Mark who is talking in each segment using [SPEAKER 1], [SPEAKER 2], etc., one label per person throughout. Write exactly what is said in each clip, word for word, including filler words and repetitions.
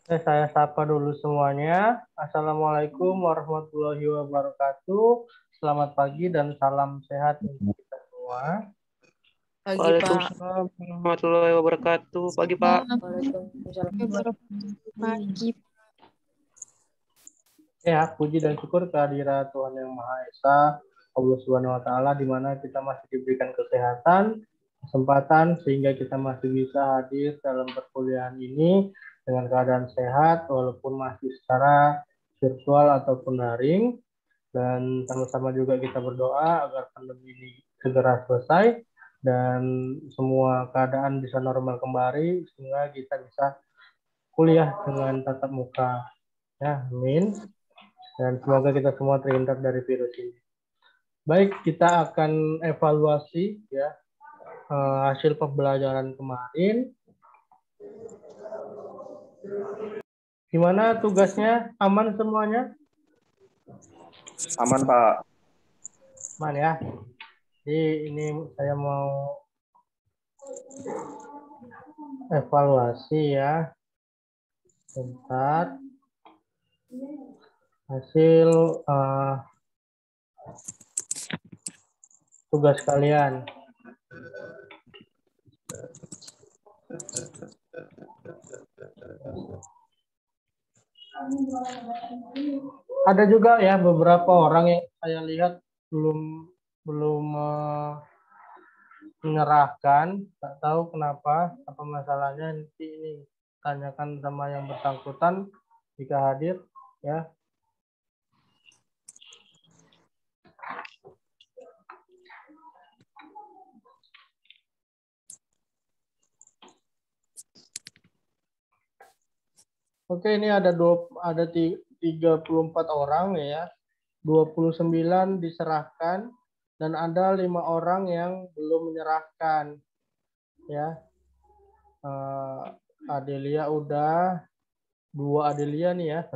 [SPEAKER 1] Oke, saya sapa dulu semuanya. Assalamualaikum warahmatullahi wabarakatuh. Selamat pagi dan salam sehat untuk kita semua.
[SPEAKER 2] Pagi, Pak.
[SPEAKER 3] Waalaikumsalam warahmatullahi wabarakatuh. Pagi, Pak.
[SPEAKER 2] Waalaikumsalam pagi.
[SPEAKER 1] Ya, puji dan syukur kehadirat Tuhan Yang Maha Esa, Allah Subhanahu wa taala, di mana kita masih diberikan kesehatan, kesempatan sehingga kita masih bisa hadir dalam perkuliahan ini dengan keadaan sehat walaupun masih secara virtual ataupun daring, dan sama-sama juga kita berdoa agar pandemi ini segera selesai dan semua keadaan bisa normal kembali sehingga kita bisa kuliah dengan tatap muka. Ya, amin. Dan semoga kita semua terhindar dari virus ini. Baik, kita akan evaluasi ya hasil pembelajaran kemarin. Gimana tugasnya? Aman semuanya?
[SPEAKER 3] Aman, Pak.
[SPEAKER 1] Aman ya. Jadi ini saya mau evaluasi ya. Bentar. Hasil uh, tugas kalian. Ada juga ya beberapa orang yang saya lihat belum belum uh, menyerahkan, tak tahu kenapa, apa masalahnya, nanti ini tanyakan sama yang bersangkutan jika hadir ya. Oke, ini ada dua, ada tiga puluh empat orang ya. dua puluh sembilan diserahkan dan ada lima orang yang belum menyerahkan ya. Uh, Adelia udah, dua Adelia nih ya.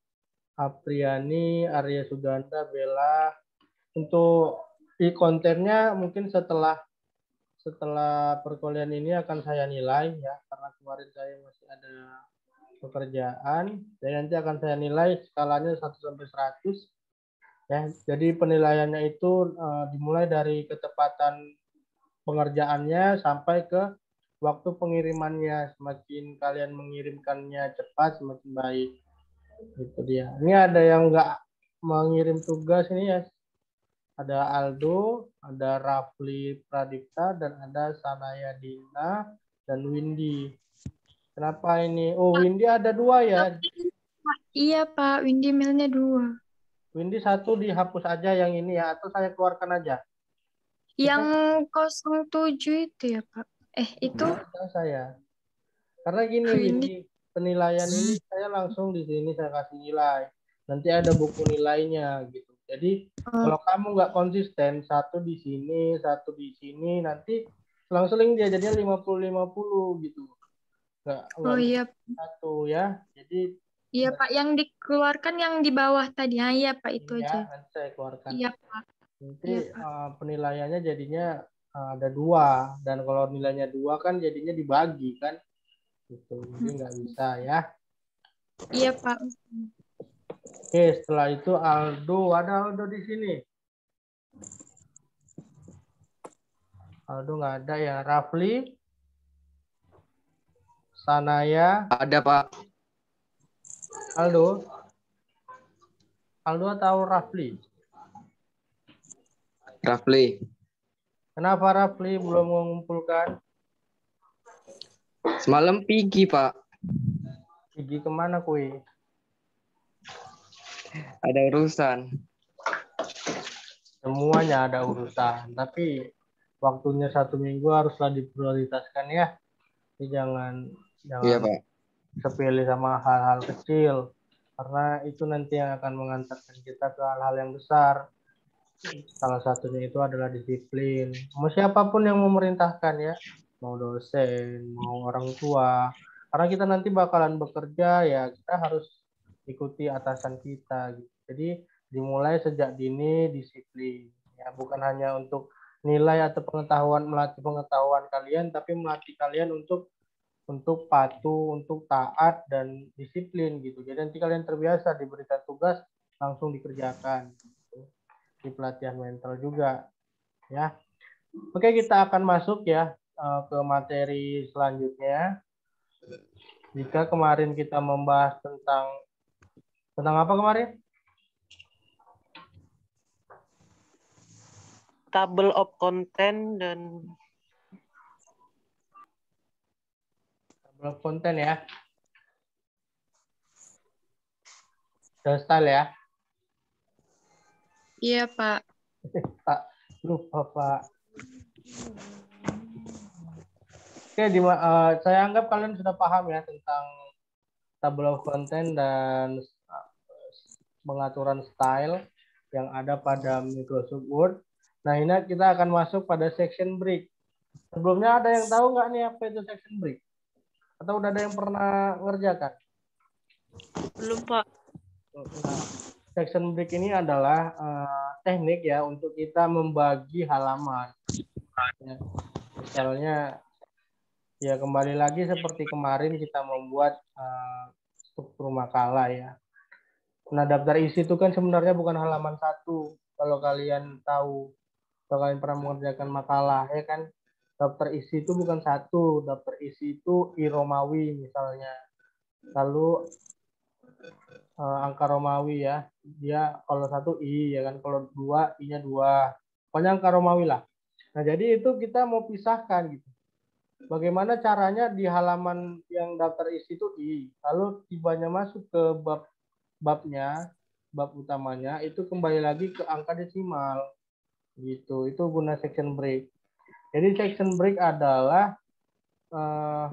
[SPEAKER 1] Apriani, Arya Suganda, Bella. Untuk di kontennya mungkin setelah setelah perkuliahan ini akan saya nilai ya, karena kemarin saya masih ada pekerjaan, dan nanti akan saya nilai skalanya satu sampai seratus ya. Jadi penilaiannya itu uh, dimulai dari ketepatan pengerjaannya sampai ke waktu pengirimannya. Semakin kalian mengirimkannya cepat semakin baik. Itu dia. Ini ada yang nggak mengirim tugas ini ya. Ada Aldo, ada Rafli Pradipta, dan ada Sanaya Dina dan Windy. Kenapa ini? Oh, Windy ada dua ya.
[SPEAKER 2] Iya, Pak. Windy mailnya dua.
[SPEAKER 1] Windy satu dihapus aja yang ini ya, atau saya keluarkan aja?
[SPEAKER 2] Yang nol tujuh itu ya, Pak. Eh, itu
[SPEAKER 1] Ada saya. Karena gini, Windy, penilaian ini saya langsung di sini saya kasih nilai. Nanti ada buku nilainya gitu. Jadi oh. Kalau kamu nggak konsisten, satu di sini, satu di sini, nanti selang-seling dia jadinya lima puluh lima puluh gitu. Nggak,
[SPEAKER 2] oh
[SPEAKER 1] nggak
[SPEAKER 2] iya.
[SPEAKER 1] Satu ya. Jadi
[SPEAKER 2] iya, Pak, yang dikeluarkan yang di bawah tadi. Ah, iya, Pak, itu
[SPEAKER 1] ya,
[SPEAKER 2] aja.
[SPEAKER 1] Nanti saya keluarkan.
[SPEAKER 2] Iya, Pak.
[SPEAKER 1] Nanti
[SPEAKER 2] iya, Pak.
[SPEAKER 1] Uh, penilaiannya jadinya uh, ada dua, dan kalau nilainya dua kan jadinya dibagi kan. Gitu. Jadi nggak bisa ya.
[SPEAKER 2] Iya, Pak.
[SPEAKER 1] Oke, setelah itu Aldo, ada Aldo di sini. Aldo nggak ada ya. Rafli, Sanaya.
[SPEAKER 3] Ada, Pak.
[SPEAKER 1] Aldo. Aldo atau Rafli?
[SPEAKER 3] Rafli.
[SPEAKER 1] Kenapa Rafli belum mengumpulkan?
[SPEAKER 3] Semalam pergi, Pak.
[SPEAKER 1] Pergi kemana kue?
[SPEAKER 3] Ada urusan.
[SPEAKER 1] Semuanya ada urusan, tapi waktunya satu minggu haruslah diprioritaskan ya. Jadi jangan jangan
[SPEAKER 3] Iya, Pak.
[SPEAKER 1] sepele sama hal-hal kecil, karena itu nanti yang akan mengantarkan kita ke hal-hal yang besar. Salah satunya itu adalah disiplin. Mau siapapun yang memerintahkan ya, mau dosen, mau orang tua. Karena kita nanti bakalan bekerja ya, kita harus ikuti atasan kita. Gitu. Jadi dimulai sejak dini disiplin. Ya, bukan hanya untuk nilai atau pengetahuan, melatih pengetahuan kalian, tapi melatih kalian untuk untuk patuh, untuk taat dan disiplin gitu. Jadi nanti kalian terbiasa diberikan tugas langsung dikerjakan gitu. Di pelatihan mental juga ya. Oke, kita akan masuk ya eh, ke materi selanjutnya. Jika kemarin kita membahas tentang tentang apa kemarin?
[SPEAKER 3] Table of content dan
[SPEAKER 1] Blok konten ya. Dan style ya.
[SPEAKER 2] Iya, Pak.
[SPEAKER 1] Pak, lupa Pak. Oke, di, uh, saya anggap kalian sudah paham ya tentang table of content dan uh, pengaturan style yang ada pada Microsoft Word. Nah, ini kita akan masuk pada section break. Sebelumnya ada yang tahu nggak nih apa itu section break? Atau udah ada yang pernah ngerjakan?
[SPEAKER 2] Belum, Pak.
[SPEAKER 1] Nah, section break ini adalah uh, teknik ya untuk kita membagi halaman. Ya, misalnya ya kembali lagi seperti kemarin kita membuat uh, struktur makalah ya. Nah, daftar isi itu kan sebenarnya bukan halaman satu. Kalau kalian tahu, kalau kalian pernah mengerjakan makalah ya kan, daftar isi itu bukan satu. Daftar isi itu I Romawi misalnya. Lalu uh, angka Romawi ya. Dia kalau satu I ya kan, kalau dua I-nya dua. Pokoknya angka Romawi lah. Nah, jadi itu kita mau pisahkan gitu. Bagaimana caranya di halaman yang daftar isi itu I, lalu tibanya masuk ke bab babnya, bab utamanya itu kembali lagi ke angka desimal. Gitu. Itu guna section break. Jadi section break adalah uh,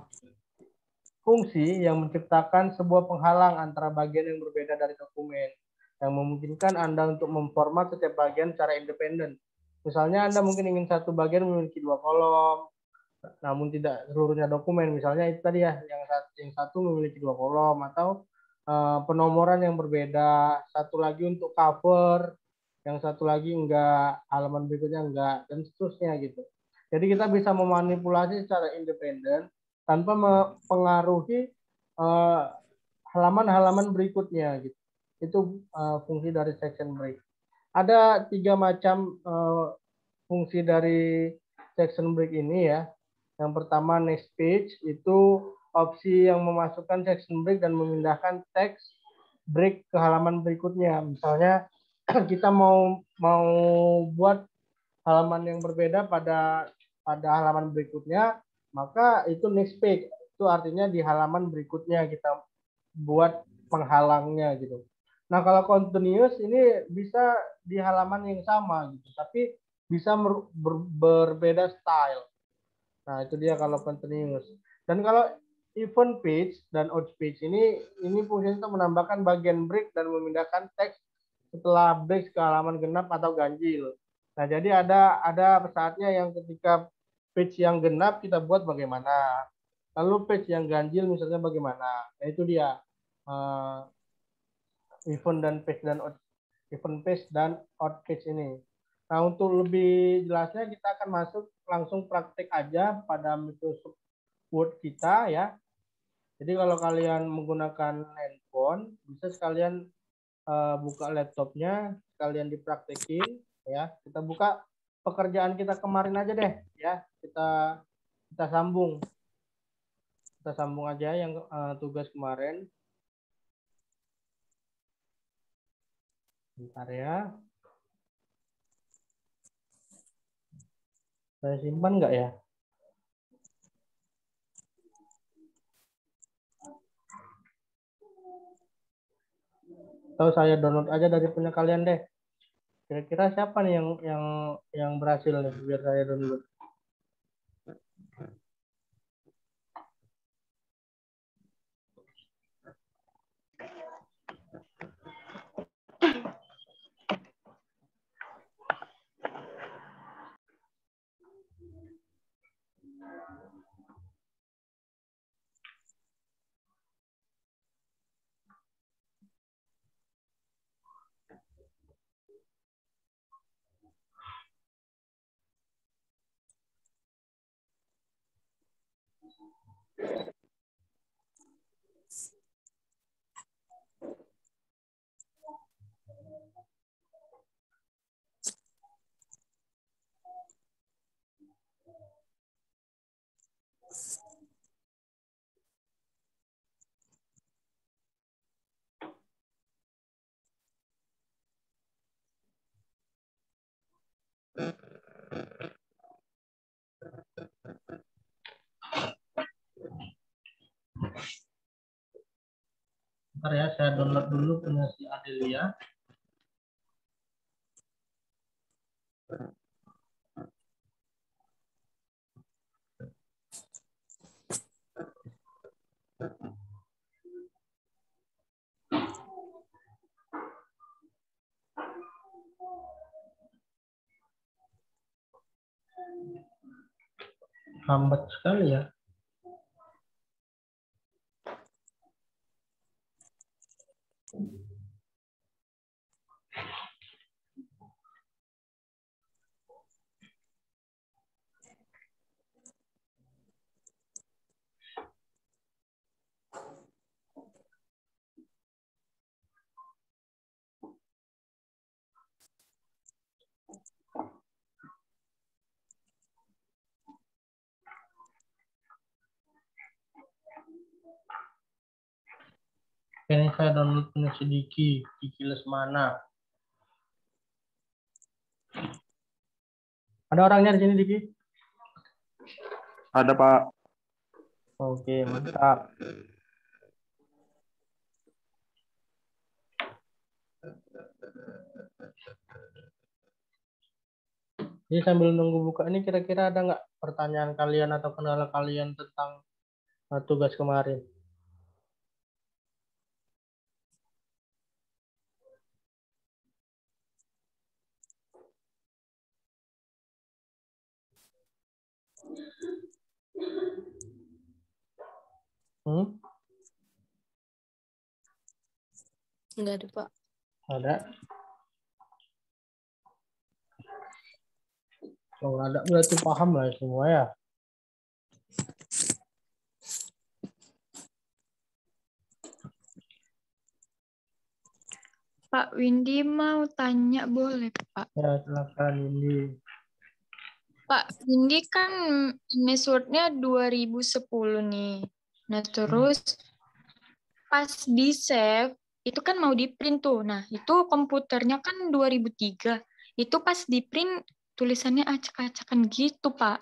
[SPEAKER 1] fungsi yang menciptakan sebuah penghalang antara bagian yang berbeda dari dokumen yang memungkinkan Anda untuk memformat setiap bagian secara independen. Misalnya Anda mungkin ingin satu bagian memiliki dua kolom, namun tidak seluruhnya dokumen. Misalnya itu tadi ya, yang satu, yang satu memiliki dua kolom atau uh, penomoran yang berbeda, satu lagi untuk cover, yang satu lagi enggak, halaman berikutnya enggak, dan seterusnya gitu. Jadi kita bisa memanipulasi secara independen tanpa mempengaruhi uh, halaman-halaman berikutnya gitu. Itu uh, fungsi dari section break. Ada tiga macam uh, fungsi dari section break ini ya. Yang pertama next page, itu opsi yang memasukkan section break dan memindahkan teks break ke halaman berikutnya. Misalnya kita mau mau buat halaman yang berbeda pada pada halaman berikutnya, maka itu next page. Itu artinya di halaman berikutnya kita buat penghalangnya gitu. Nah, kalau continuous ini bisa di halaman yang sama gitu, tapi bisa ber, ber, berbeda style. Nah, itu dia kalau continuous. Dan kalau event page dan out page ini ini fungsinya untuk menambahkan bagian break dan memindahkan teks setelah break ke halaman genap atau ganjil. Nah, jadi ada ada saatnya yang ketika page yang genap kita buat bagaimana. Lalu page yang ganjil misalnya bagaimana. Nah, itu dia uh, event dan page dan out, event page dan out page ini. Nah, untuk lebih jelasnya kita akan masuk langsung praktek aja pada Microsoft Word kita ya. Jadi kalau kalian menggunakan handphone, bisa sekalian uh, buka laptopnya, sekalian dipraktekin ya. Kita buka pekerjaan kita kemarin aja deh ya. Kita kita sambung. Kita sambung aja yang uh, tugas kemarin. Bentar ya. Saya simpan nggak ya? Atau saya download aja dari punya kalian deh. Kira-kira siapa nih yang yang yang berhasil nih biar saya download? Bentar ya, saya download dulu punya si Adelia. Lambat sekali ya. Ini saya download punya si Diki, Diki Lesmana. Ada orangnya di sini, Diki?
[SPEAKER 4] Ada, Pak.
[SPEAKER 1] Oke, mantap. Jadi sambil nunggu buka ini kira-kira ada nggak pertanyaan kalian atau kendala kalian tentang uh, tugas kemarin? Hmm?
[SPEAKER 5] Enggak ada, Pak.
[SPEAKER 1] Ada? Kalau ada berarti paham lah semua ya.
[SPEAKER 2] Pak Windy mau tanya boleh, Pak?
[SPEAKER 1] Ya, silakan ini.
[SPEAKER 2] Pak Windy kan password-nya dua ribu sepuluh nih. Nah, terus pas di save itu kan mau di print tuh. Nah, itu komputernya kan dua ribu tiga. Itu pas di print tulisannya acak-acakan gitu, Pak.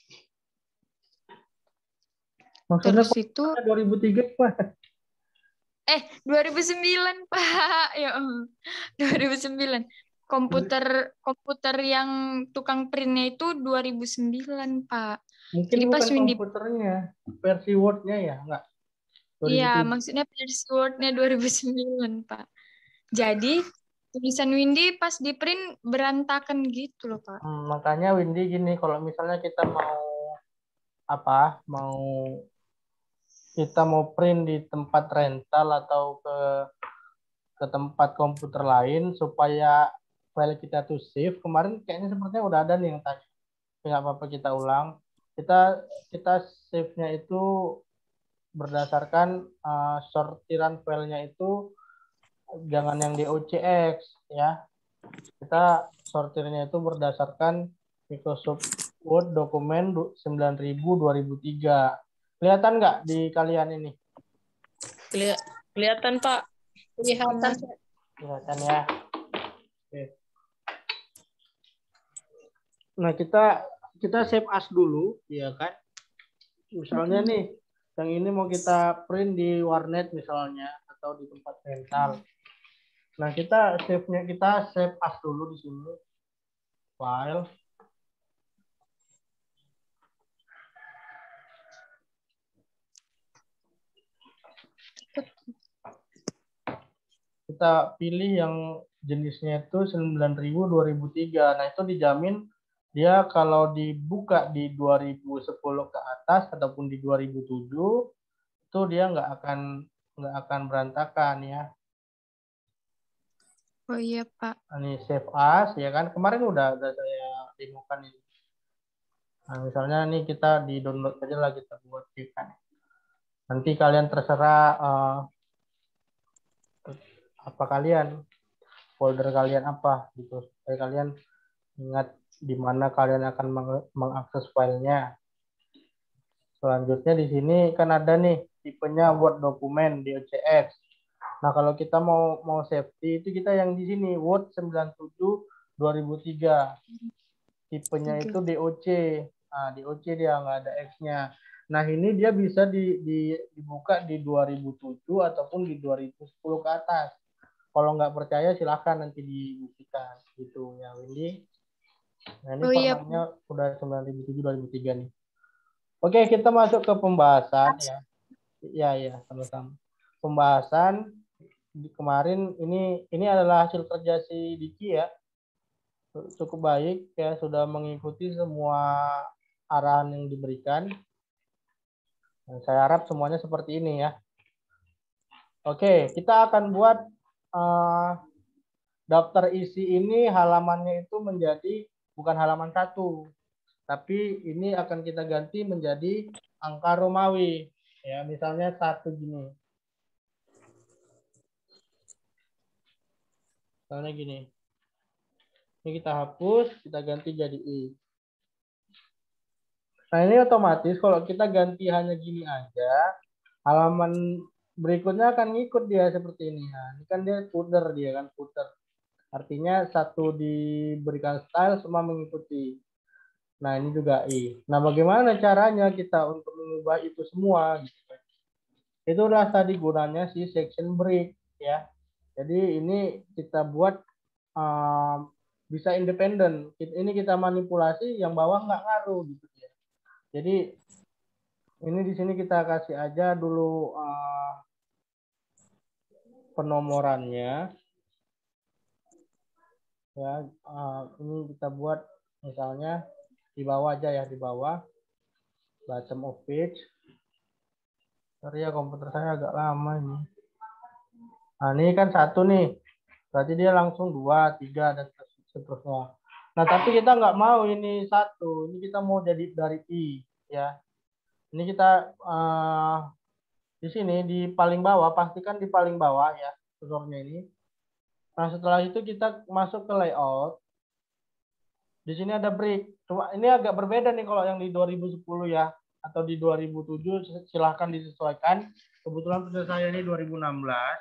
[SPEAKER 1] Maksudnya
[SPEAKER 2] Terus itu
[SPEAKER 1] dua ribu tiga Pak?
[SPEAKER 2] eh dua ribu sembilan, Pak. Ya Allah. dua ribu sembilan. Komputer komputer yang tukang printnya itu dua ribu sembilan, Pak.
[SPEAKER 1] Mungkin
[SPEAKER 2] Jadi pas
[SPEAKER 1] bukan
[SPEAKER 2] Windy,
[SPEAKER 1] komputernya, versi Word-nya ya, enggak?
[SPEAKER 2] iya, maksudnya password-nya dua ribu sembilan, Pak. Jadi tulisan Windy pas di print berantakan gitu loh, Pak.
[SPEAKER 1] Hmm, makanya Windy gini, kalau misalnya kita mau apa, mau kita mau print di tempat rental atau ke ke tempat komputer lain supaya file kita tuh save. Kemarin kayaknya sepertinya udah ada nih yang tanya. Nggak apa-apa kita ulang. Kita kita save-nya itu berdasarkan uh, sortiran filenya itu jangan yang di O C X ya. Kita sortirnya itu berdasarkan Microsoft Word dokumen sembilan ribu dua ribu tiga. Kelihatan nggak di kalian ini?
[SPEAKER 5] Keli- Kelihatan, Pak. Kelihatan.
[SPEAKER 1] Kelihatan ya. Oke. Nah, kita kita save as dulu, ya kan? Misalnya nih, yang ini mau kita print di warnet misalnya atau di tempat rental. Nah, kita save-nya kita save as dulu di sini. File. Kita pilih yang jenisnya itu sembilan ribu dua ribu tiga. Nah, itu dijamin dia kalau dibuka di dua ribu sepuluh ke atas ataupun di dua ribu tujuh itu dia nggak akan nggak akan berantakan ya.
[SPEAKER 2] Oh iya, Pak.
[SPEAKER 1] Nah, ini save as ya kan. Kemarin udah udah saya demokan ini. Nah, misalnya nih kita di download aja lah kita buat kan. Nanti kalian terserah uh, apa kalian folder kalian apa gitu. Supaya kalian ingat di mana kalian akan meng mengakses filenya. Selanjutnya di sini kan ada nih tipenya Word dokumen di O C X. Nah, kalau kita mau mau safety itu kita yang di sini Word sembilan puluh tujuh dua ribu tiga. Tipenya itu D O C. Nah, D O C dia nggak ada X-nya. Nah, ini dia bisa di, di, dibuka di dua ribu tujuh ataupun di dua ribu sepuluh ke atas. Kalau nggak percaya silahkan nanti dibuktikan gitu ya Windy. Nah, ini
[SPEAKER 2] Oh iya,
[SPEAKER 1] formatnya udah sembilan ribu tujuh dua ribu tiga nih. Oke, kita masuk ke pembahasan ya. Iya, iya, sama-sama. Pembahasan di kemarin ini ini adalah hasil kerja si Diki ya. Cukup baik ya, sudah mengikuti semua arahan yang diberikan. Dan saya harap semuanya seperti ini ya. Oke, kita akan buat uh, daftar isi ini halamannya itu menjadi bukan halaman satu, tapi ini akan kita ganti menjadi angka Romawi. Ya, misalnya satu gini. Misalnya gini. Ini kita hapus, kita ganti jadi I. Nah, ini otomatis kalau kita ganti hanya gini aja, halaman berikutnya akan ngikut dia seperti ini. Nah, ini kan dia footer dia kan footer. Artinya satu diberikan style semua mengikuti. Nah, ini juga I. Nah, bagaimana caranya kita untuk mengubah itu semua? Itulah tadi gunanya si section break ya. Jadi ini kita buat um, bisa independen. Ini kita manipulasi, yang bawah nggak ngaruh gitu ya. Jadi ini di sini kita kasih aja dulu uh, penomorannya. Ya, uh, ini kita buat misalnya di bawah aja ya, di bawah bottom of page. Sorry ya, komputer saya agak lama ini. Nah, ini kan satu nih. Berarti dia langsung dua, tiga, dan seterusnya. Nah, tapi kita nggak mau ini satu. Ini kita mau jadi dari I. Ya. Ini kita uh, di sini, di paling bawah. Pastikan di paling bawah ya. Kursornya ini. Nah, setelah itu kita masuk ke layout. Di sini ada break. Cuma ini agak berbeda nih kalau yang di dua ribu sepuluh ya. Atau di dua ribu tujuh silahkan disesuaikan. Kebetulan punya saya ini dua ribu enam belas.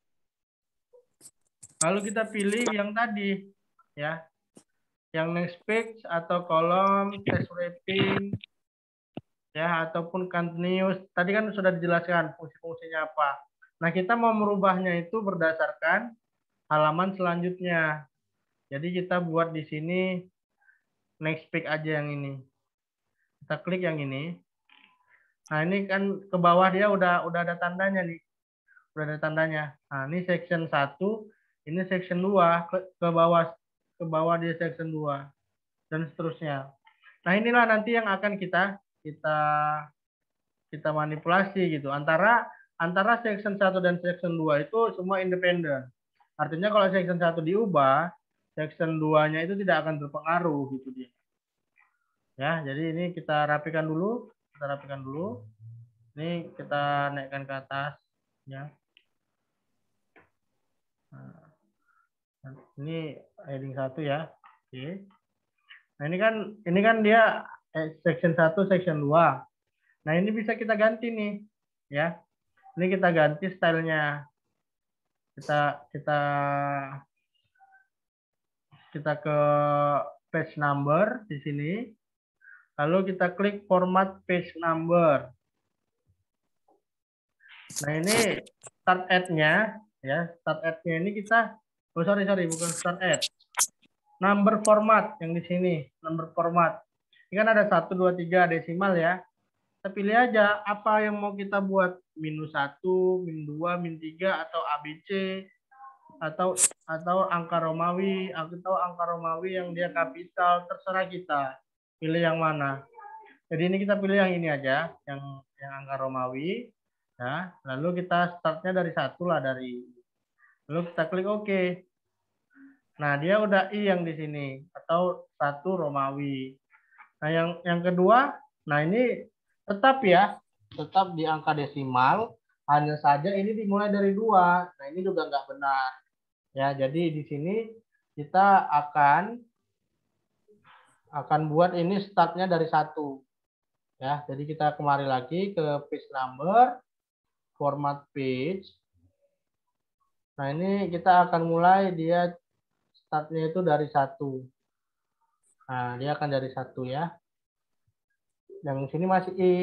[SPEAKER 1] Lalu kita pilih yang tadi ya. Yang next page atau kolom text wrapping ya ataupun continuous. Tadi kan sudah dijelaskan fungsi-fungsinya apa. Nah, kita mau merubahnya itu berdasarkan halaman selanjutnya. Jadi kita buat di sini next page aja yang ini. Kita klik yang ini. Nah, ini kan ke bawah dia udah udah ada tandanya nih. Udah ada tandanya. Nah, ini section satu, ini section dua, ke, ke bawah ke bawah dia section dua dan seterusnya. Nah, inilah nanti yang akan kita kita kita manipulasi gitu. Antara antara section satu dan section dua itu semua independen. Artinya kalau section satu diubah, section dua-nya itu tidak akan berpengaruh gitu dia. Ya, jadi ini kita rapikan dulu, kita rapikan dulu. Ini kita naikkan ke atas ya. Nah, ini heading satu ya. Oke. Nah, ini kan ini kan dia section satu, section dua. Nah, ini bisa kita ganti nih, ya. Ini kita ganti stylenya. Kita kita kita ke page number di sini. Lalu kita klik format page number. Nah, ini start at-nya ya, start at-nya ini kita oh sorry sorry bukan start at. Number format yang di sini, number format. Ini kan ada satu, dua, tiga desimal ya. Kita pilih aja apa yang mau kita buat, minus satu, min dua, min tiga, atau A B C, atau atau angka Romawi, atau angka Romawi yang dia kapital, terserah kita. Pilih yang mana. Jadi ini kita pilih yang ini aja, yang yang angka Romawi. Ya, lalu kita startnya dari satu lah dari. Lalu kita klik OK. Nah, dia udah I yang di sini atau satu Romawi. Nah, yang yang kedua, nah ini tetap ya, tetap di angka desimal, hanya saja ini dimulai dari dua. Nah, ini juga nggak benar. Ya, jadi di sini kita akan akan buat ini startnya dari satu. Ya, jadi kita kembali lagi ke page number, format page. Nah, ini kita akan mulai dia startnya itu dari satu. Nah, dia akan dari satu ya. Yang sini masih I.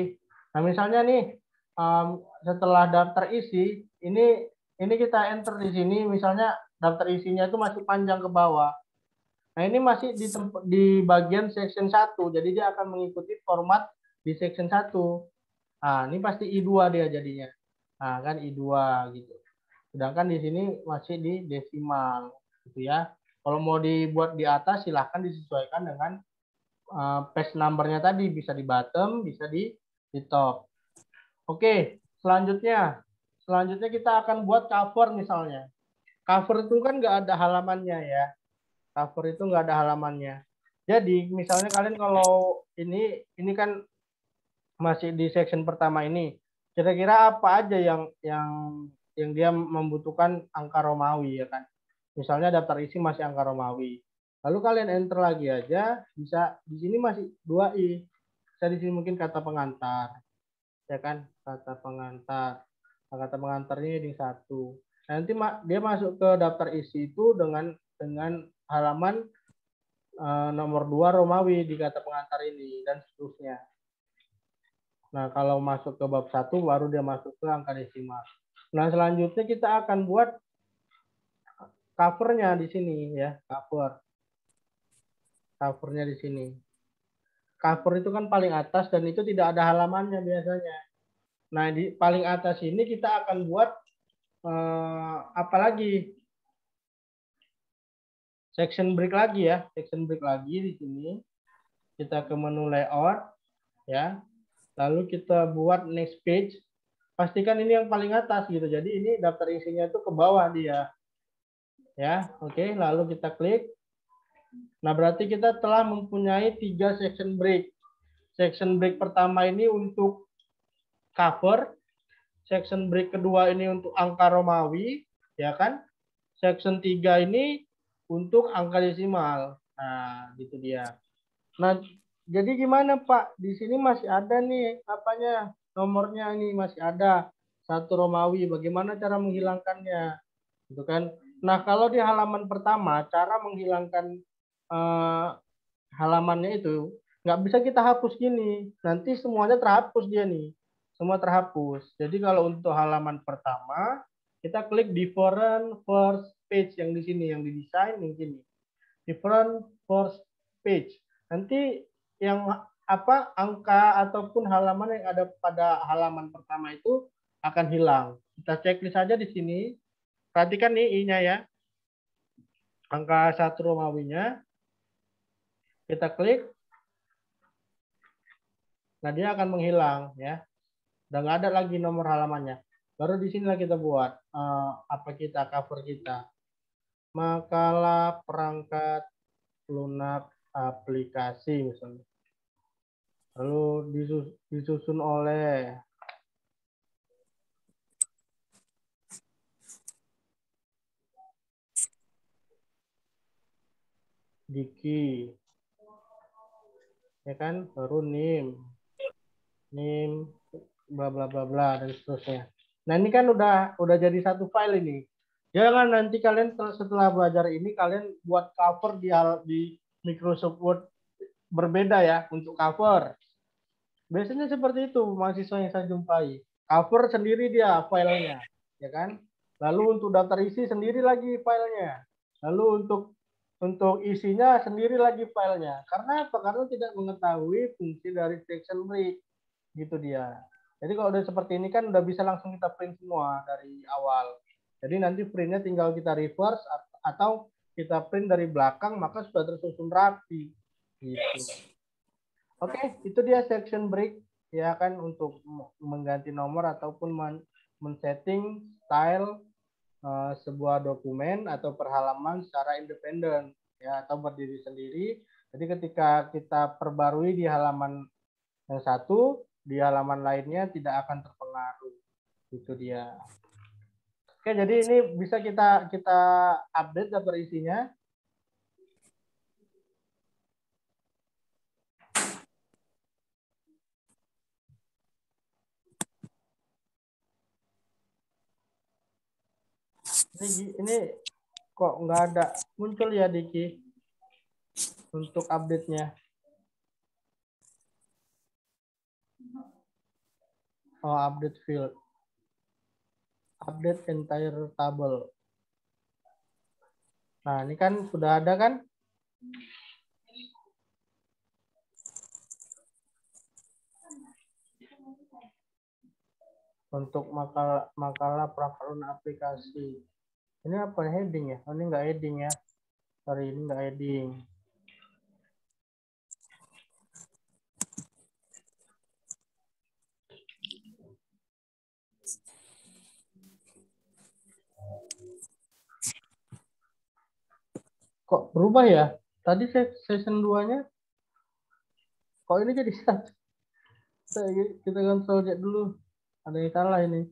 [SPEAKER 1] Nah, misalnya nih, um, setelah daftar isi, ini ini kita enter di sini, misalnya daftar isinya itu masih panjang ke bawah. Nah, ini masih di, di bagian section satu, jadi dia akan mengikuti format di section satu. Nah, ini pasti I dua dia jadinya. Nah, kan I dua gitu. Sedangkan di sini masih di desimal, gitu ya. Kalau mau dibuat di atas, silahkan disesuaikan dengan uh, page number-nya tadi. Bisa di bottom, bisa di, di top. Oke, selanjutnya. Selanjutnya kita akan buat cover misalnya. Cover itu kan nggak ada halamannya ya. Cover itu nggak ada halamannya. Jadi misalnya kalian kalau ini ini kan masih di section pertama ini, kira-kira apa aja yang yang yang dia membutuhkan angka Romawi ya kan? Misalnya daftar isi masih angka Romawi. Lalu kalian enter lagi aja, bisa di sini masih dua i. Bisa di sini mungkin kata pengantar. Ya kan? Kata pengantar. Kata pengantarnya di satu. Nanti dia masuk ke daftar isi itu dengan dengan halaman uh, nomor dua Romawi di kata pengantar ini dan seterusnya. Nah, kalau masuk ke bab satu baru dia masuk ke angka desimal. Nah, selanjutnya kita akan buat covernya di sini ya, cover. Covernya di sini. Cover itu kan paling atas dan itu tidak ada halamannya biasanya. Nah, di paling atas ini kita akan buat eh, apa lagi? Section break lagi ya, section break lagi di sini. Kita ke menu layout ya. Lalu kita buat next page. Pastikan ini yang paling atas gitu. Jadi ini daftar isinya itu ke bawah dia. Ya, oke. Okay. Lalu kita klik. Nah, berarti kita telah mempunyai tiga section break. Section break pertama ini untuk cover. Section break kedua ini untuk angka Romawi, ya kan? Section tiga ini untuk angka desimal. Nah, gitu dia. Nah, jadi gimana Pak? Di sini masih ada nih apanya? Nomornya ini masih ada. Satu Romawi. Bagaimana cara menghilangkannya? Gitu kan? Nah, kalau di halaman pertama, cara menghilangkan eh, halamannya itu nggak bisa kita hapus gini. Nanti semuanya terhapus dia nih. Semua terhapus. Jadi kalau untuk halaman pertama, kita klik different first page yang di sini, yang didesain yang sini. Different first page. Nanti yang apa angka ataupun halaman yang ada pada halaman pertama itu akan hilang. Kita checklist saja di sini. Perhatikan nih I-nya ya. Angka satu Romawinya. Kita klik. Nah, dia akan menghilang ya. Udah nggak ada lagi nomor halamannya. Baru di sinilah kita buat uh, apa kita cover kita. Makalah perangkat lunak aplikasi misalnya. Lalu disus disusun oleh Diki. Ya kan? Baru nim. Nim bla bla bla bla dan seterusnya. Nah, ini kan udah udah jadi satu file ini. Jangan nanti kalian setelah belajar ini kalian buat cover di di Microsoft Word berbeda ya untuk cover. Biasanya seperti itu mahasiswa yang saya jumpai. Cover sendiri dia filenya, ya kan? Lalu untuk daftar isi sendiri lagi filenya. Lalu untuk untuk isinya sendiri lagi filenya. Karena apa? Karena tidak mengetahui fungsi dari section break. Gitu dia. Jadi kalau udah seperti ini kan udah bisa langsung kita print semua dari awal. Jadi nanti printnya tinggal kita reverse atau kita print dari belakang maka sudah tersusun rapi. Gitu. Oke, itu dia section break ya kan untuk mengganti nomor ataupun men-setting style uh, sebuah dokumen atau perhalaman secara independen ya atau berdiri sendiri. Jadi ketika kita perbarui di halaman yang satu, di halaman lainnya tidak akan terpengaruh. Itu dia. Oke, jadi ini bisa kita kita update daftar isinya. Ini, ini kok nggak ada muncul ya Diki untuk update-nya. Oh, update field. Update entire table. Nah, ini kan sudah ada kan? Untuk makalah makalah prakarun aplikasi. Ini apa heading ya? Oh, ini enggak heading ya. Sorry, ini enggak heading. Kok berubah ya? Tadi season dua-nya kok ini jadi satu. Kita kontrol cek dulu. Ada yang salah ini.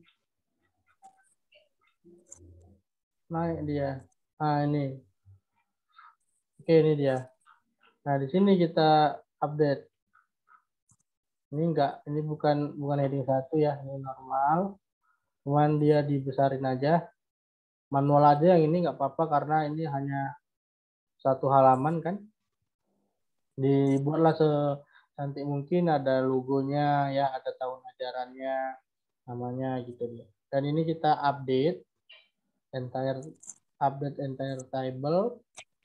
[SPEAKER 1] Naik dia. Nah, ini. Oke, ini dia. Nah, di sini kita update. Ini enggak, ini bukan bukan heading satu ya, ini normal. Cuman dia dibesarin aja. Manual aja yang ini enggak apa-apa karena ini hanya satu halaman kan. Dibuatlah secantik mungkin, ada logonya ya, ada tahun ajarannya, namanya gitu dia. Dan ini kita update entire update entire table.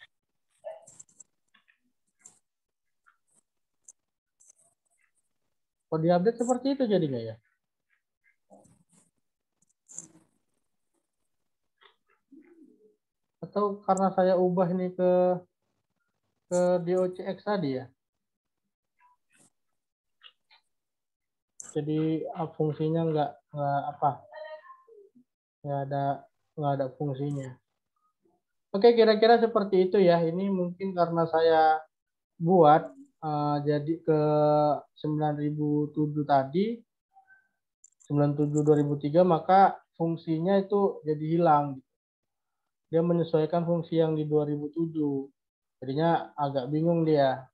[SPEAKER 1] Kok diupdate seperti itu jadinya ya? Atau karena saya ubah ini ke ke docx tadi ya? Jadi fungsinya nggak nggak apa? Nggak ada nggak ada fungsinya. Oke, kira-kira seperti itu ya. Ini mungkin karena saya buat uh, jadi ke sembilan ribu tujuh tadi, sembilan puluh tujuh dua ribu tiga, maka fungsinya itu jadi hilang. Dia menyesuaikan fungsi yang di dua ribu tujuh. Jadinya agak bingung dia.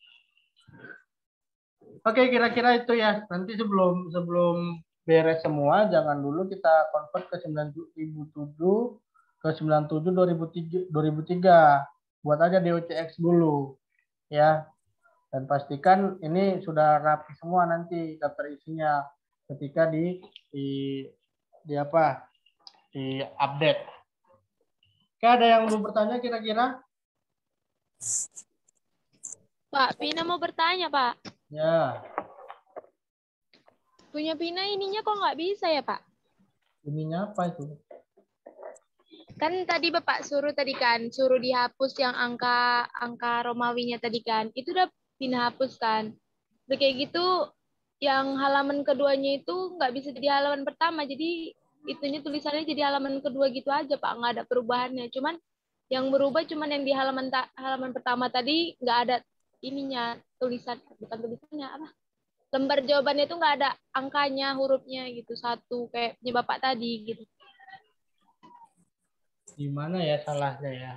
[SPEAKER 1] Oke, kira-kira itu ya. Nanti sebelum sebelum beres semua, jangan dulu kita convert ke sembilan ribu tujuh ke sembilan puluh tujuh dua ribu tiga. Buat aja docx dulu ya. Dan pastikan ini sudah rapi semua nanti daftar isinya ketika di di, di apa? Di update. Oke, ada yang mau bertanya kira-kira?
[SPEAKER 4] Pak, Pina mau bertanya, Pak.
[SPEAKER 1] Ya.
[SPEAKER 4] Punya Pina ininya kok nggak bisa ya, Pak?
[SPEAKER 1] Ininya apa itu?
[SPEAKER 4] Kan tadi Bapak suruh tadi kan, suruh dihapus yang angka angka Romawinya tadi kan. Itu udah Pina hapus kan. Udah kayak gitu, yang halaman keduanya itu nggak bisa jadi halaman pertama. Jadi itunya tulisannya jadi halaman kedua gitu aja, Pak. Nggak ada perubahannya. Cuman yang berubah cuman yang di halaman halaman pertama tadi nggak ada ininya, tulisan, bukan tulisannya apa? Lembar jawabannya itu nggak ada angkanya, hurufnya gitu, satu kayak punya Bapak tadi gitu.
[SPEAKER 1] Di mana ya salahnya ya?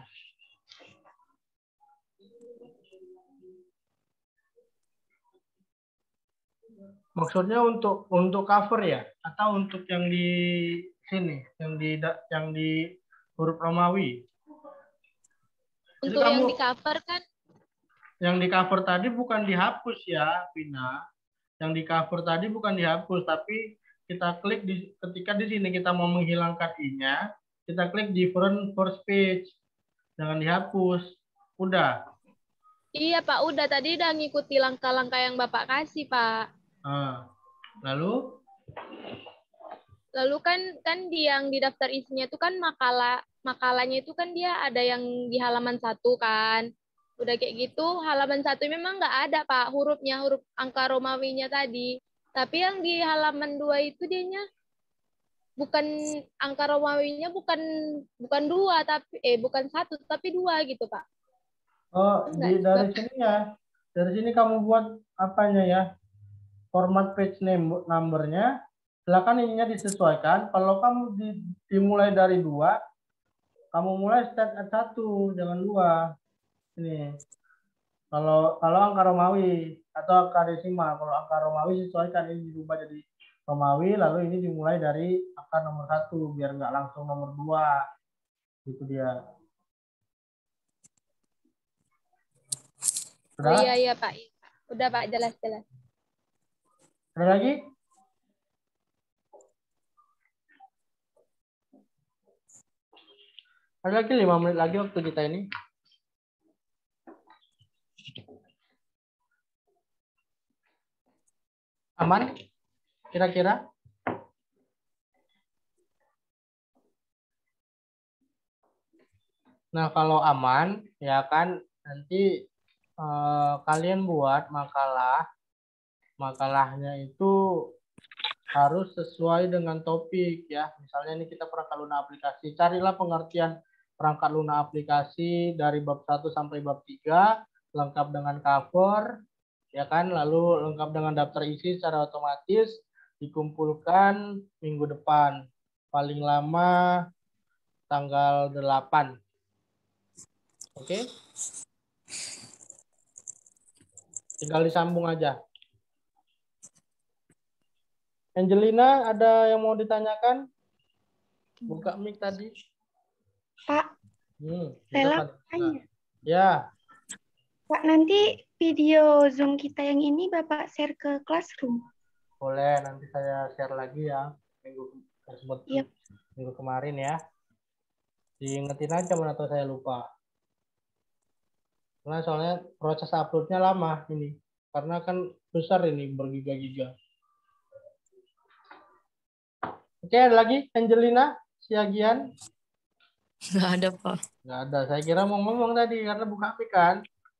[SPEAKER 1] Maksudnya untuk untuk cover ya, atau untuk yang di sini, yang di yang di huruf Romawi?
[SPEAKER 4] Untuk
[SPEAKER 1] Jadi
[SPEAKER 4] yang
[SPEAKER 1] kamu,
[SPEAKER 4] di cover kan?
[SPEAKER 1] yang di cover tadi bukan dihapus ya, Pina. Yang di cover tadi bukan dihapus, tapi kita klik di ketika di sini kita mau menghilangkan i-nya, kita klik di front first page, jangan dihapus. Udah.
[SPEAKER 4] Iya Pak, udah tadi udah ngikuti langkah-langkah yang Bapak kasih Pak.
[SPEAKER 1] Nah, lalu?
[SPEAKER 4] Lalu kan kan di yang di daftar isinya itu kan makalah makalahnya itu kan dia ada yang di halaman satu kan. Udah kayak gitu halaman satu memang nggak ada Pak hurufnya, huruf angka Romawinya tadi. Tapi yang di halaman dua itu dianya bukan angka Romawinya bukan bukan dua tapi eh bukan satu tapi dua gitu Pak.
[SPEAKER 1] Oh, di, dari sini ya. Dari sini kamu buat apanya ya? Format page name numbernya. Silakan ininya disesuaikan. Kalau kamu di, dimulai dari dua, kamu mulai start at satu, jangan dua. Ini. Kalau kalau angka Romawi atau angka desimal, kalau angka Romawi sesuaikan ini dirubah jadi Romawi, lalu ini dimulai dari angka nomor satu biar nggak langsung nomor dua. Gitu dia.
[SPEAKER 4] Udah? Oh iya iya Pak. Udah Pak, jelas-jelas.
[SPEAKER 1] Ada lagi? Ada lagi lima menit lagi waktu kita ini. Aman? Kira-kira? Nah, kalau aman, ya kan, nanti eh, kalian buat makalah. Makalahnya itu harus sesuai dengan topik ya. Misalnya ini kita perangkat lunak aplikasi. Carilah pengertian perangkat lunak aplikasi dari bab satu sampai bab tiga, lengkap dengan cover, ya kan? Lalu lengkap dengan daftar isi secara otomatis, dikumpulkan minggu depan. Paling lama tanggal delapan. Oke? Tinggal disambung aja. Angelina, ada yang mau ditanyakan? Buka mic tadi.
[SPEAKER 6] Pak,
[SPEAKER 1] Hmm,
[SPEAKER 6] Lela
[SPEAKER 1] silakan.
[SPEAKER 6] tanya.
[SPEAKER 1] Ya,
[SPEAKER 6] Pak, nanti video Zoom kita yang ini Bapak share ke Classroom.
[SPEAKER 1] boleh. Nanti saya share lagi ya. Minggu,
[SPEAKER 6] Yep.
[SPEAKER 1] minggu kemarin ya. Diingetin aja mana tahu saya lupa. Karena soalnya proses uploadnya lama ini. Karena kan besar ini bergiga-giga. Oke, ada lagi Angelina, Siagian?
[SPEAKER 5] Nggak ada, Pak.
[SPEAKER 1] Nggak ada. Saya kira mau ngomong tadi karena buka mic kan.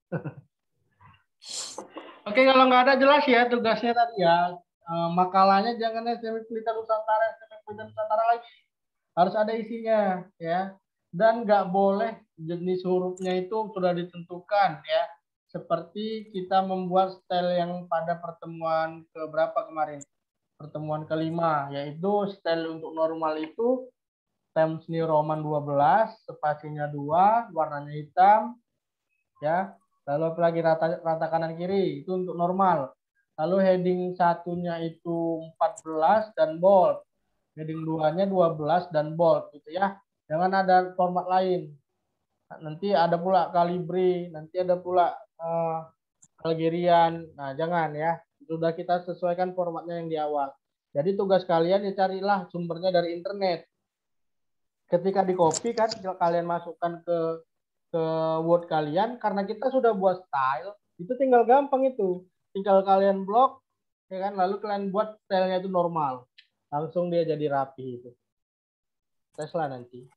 [SPEAKER 1] Oke, kalau nggak ada jelas ya tugasnya tadi ya. E, makalahnya jangan S M P Pelita Nusantara, S M P Pelita Nusantara lagi. Harus ada isinya ya. Dan nggak boleh jenis hurufnya itu sudah ditentukan ya. Seperti kita membuat style yang pada pertemuan ke berapa kemarin? Pertemuan kelima, yaitu style untuk normal itu Times New Roman dua belas, spasinya dua, warnanya hitam, ya. Lalu apalagi rata, rata kanan kiri, itu untuk normal. Lalu heading satunya itu empat belas dan bold. Heading dua-nya dua belas dan bold, gitu ya. Jangan ada format lain. Nanti ada pula Calibri, nanti ada pula uh, Algerian. Nah, jangan ya. Sudah kita sesuaikan formatnya yang di awal. Jadi tugas kalian ya carilah sumbernya dari internet. Ketika di copy kan kalian masukkan ke ke Word kalian, karena kita sudah buat style, itu tinggal gampang itu. Tinggal kalian blok, ya kan, lalu kalian buat stylenya itu normal. Langsung dia jadi rapi itu. Tes lah nanti.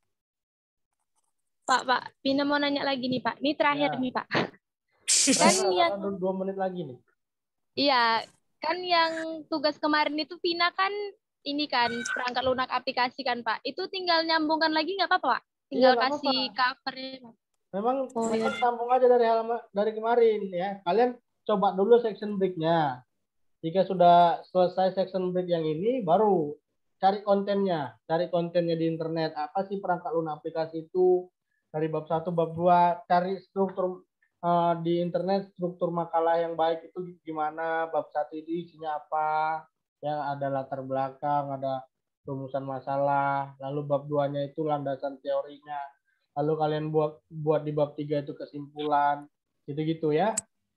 [SPEAKER 4] Pak, Pak, Pina mau nanya lagi nih, Pak. Ini terakhir
[SPEAKER 1] Ya.
[SPEAKER 4] nih, Pak.
[SPEAKER 1] Kan
[SPEAKER 4] Kan yang
[SPEAKER 1] dua menit lagi nih.
[SPEAKER 4] Iya, kan yang tugas kemarin itu Pina kan ini kan perangkat lunak aplikasi kan, Pak. Itu tinggal nyambungkan lagi nggak apa-apa, Pak? Tinggal
[SPEAKER 1] Iya, nggak
[SPEAKER 4] kasih
[SPEAKER 1] apa-apa.
[SPEAKER 4] covernya.
[SPEAKER 1] Memang,
[SPEAKER 4] Oh,
[SPEAKER 1] memang
[SPEAKER 4] iya.
[SPEAKER 1] sambung aja dari halaman dari kemarin ya. Kalian coba dulu section break-nya. Jika sudah selesai section break yang ini, baru cari kontennya. Cari kontennya di internet. Apa sih perangkat lunak aplikasi itu? Dari bab satu, bab dua. Cari struktur uh, di internet, struktur makalah yang baik itu gimana. Bab satu itu isinya apa. Ya, ada latar belakang, ada rumusan masalah. Lalu bab dua-nya itu landasan teorinya. Lalu kalian buat buat di bab tiga itu kesimpulan. Gitu-gitu ya.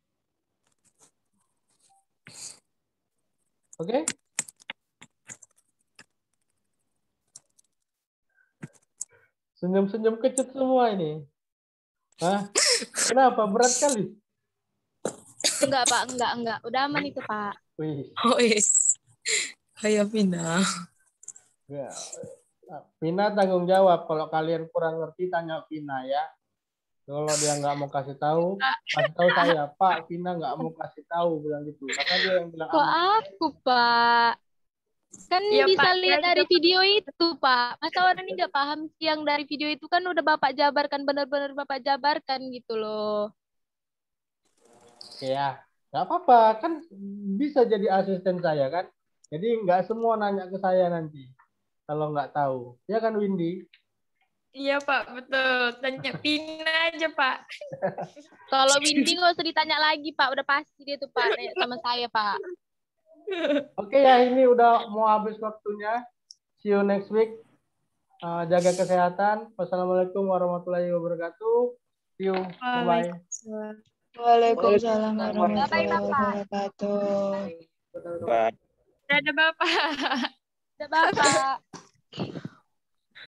[SPEAKER 1] Oke? Senyum-senyum kecut semua ini. Hah? Kenapa? Berat kali?
[SPEAKER 4] Enggak, Pak, enggak, enggak. Udah aman itu, Pak.
[SPEAKER 1] Wih.
[SPEAKER 5] Oh, yes. Kayak Pina.
[SPEAKER 1] Ya. Pina tanggung jawab. Kalau kalian kurang ngerti, tanya Pina ya. Kalau dia nggak mau kasih tahu, kasih tahu saya. Pak, Pina nggak mau kasih tahu, bilang gitu. Karena dia yang bilang
[SPEAKER 4] Kok
[SPEAKER 1] aman.
[SPEAKER 4] aku, Pak? Kan
[SPEAKER 5] Iya,
[SPEAKER 4] bisa
[SPEAKER 5] Pak.
[SPEAKER 4] lihat
[SPEAKER 5] Saya
[SPEAKER 4] dari
[SPEAKER 5] juga-
[SPEAKER 4] video itu, Pak. Masa orang ini nggak paham sih yang dari video itu kan udah Bapak jabarkan, benar-benar Bapak jabarkan gitu loh.
[SPEAKER 1] Ya, nggak apa-apa. Kan bisa jadi asisten saya kan. Jadi nggak semua nanya ke saya nanti. Kalau nggak tahu. Ya kan, Windy?
[SPEAKER 5] Iya, Pak. Betul. Tanya Pina aja, Pak.
[SPEAKER 4] Kalau Windy nggak usah ditanya lagi, Pak. Udah pasti dia tuh, Pak. Nanya sama saya, Pak.
[SPEAKER 1] Oke ya, ini udah mau habis waktunya. See you next week. Uh, jaga kesehatan. Wassalamualaikum warahmatullahi wabarakatuh. See you. Bye-bye.
[SPEAKER 6] Waalaikumsalam
[SPEAKER 4] Bye-bye,
[SPEAKER 6] warahmatullahi
[SPEAKER 4] Bapak.
[SPEAKER 6] wabarakatuh.
[SPEAKER 3] Bye.
[SPEAKER 5] Ada Bapak.
[SPEAKER 4] Udah, Bapak.